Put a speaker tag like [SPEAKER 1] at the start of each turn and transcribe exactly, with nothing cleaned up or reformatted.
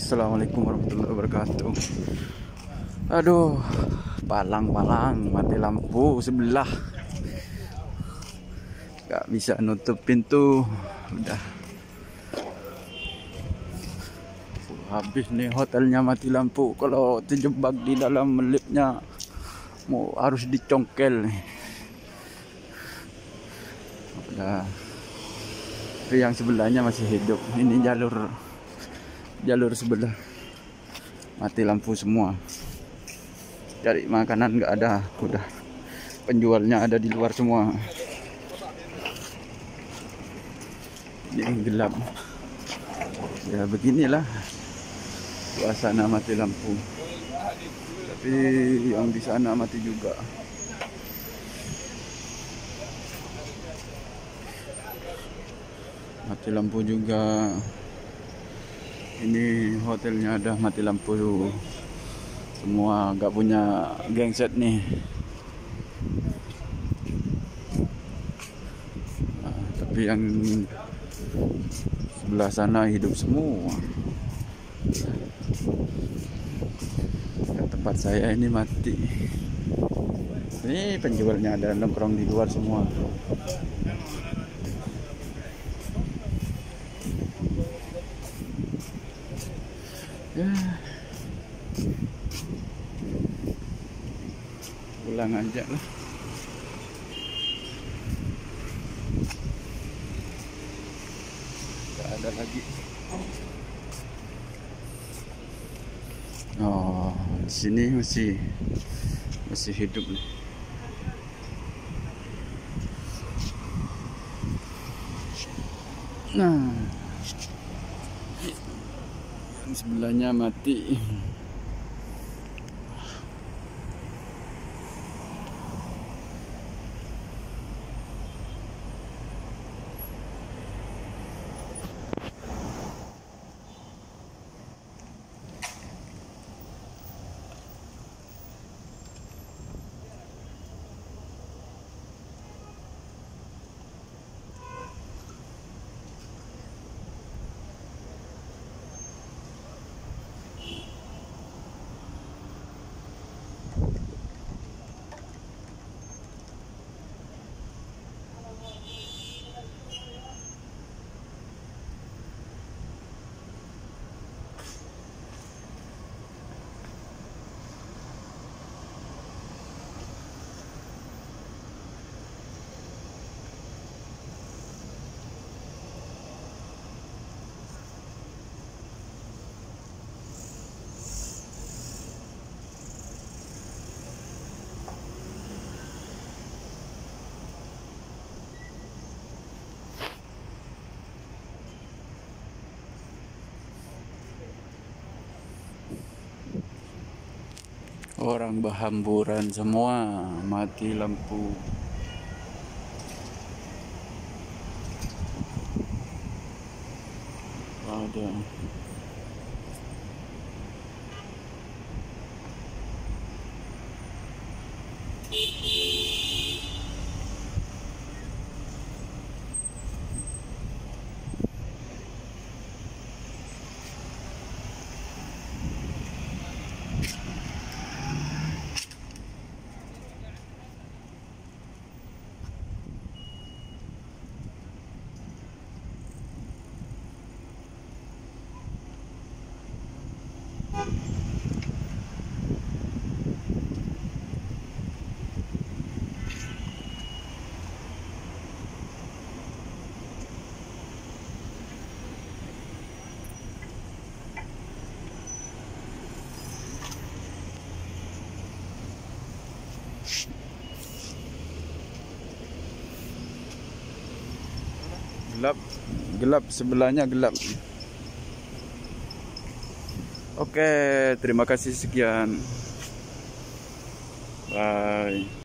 [SPEAKER 1] Assalamualaikum warahmatullahi wabarakatuh. Aduh, palang-palang mati lampu sebelah, gak bisa nutup pintu. Udah habis nih, hotelnya mati lampu. Kalau terjebak di dalam liftnya mau harus dicongkel nih. Udah, tapi yang sebelahnya masih hidup. Ini jalur jalur sebelah mati lampu semua. Cari makanan nggak ada, udah penjualnya ada di luar semua. Ini gelap ya, beginilah suasana mati lampu. Tapi yang di sana mati juga. Mati lampu juga. Ini hotelnya ada mati lampu semua, gak punya genset nih. Nah, tapi yang sebelah sana hidup semua. Yang tempat saya ini mati. Ini penjualnya ada nongkrong di luar semua. Ya, pulang aja lah. Gak ada lagi. Oh, di sini masih masih hidup nih. Nah, yang sebelahnya mati. Orang berhamburan semua, mati lampu. Ada. Gelap, gelap sebelahnya gelap. Oke, terima kasih, sekian. Bye.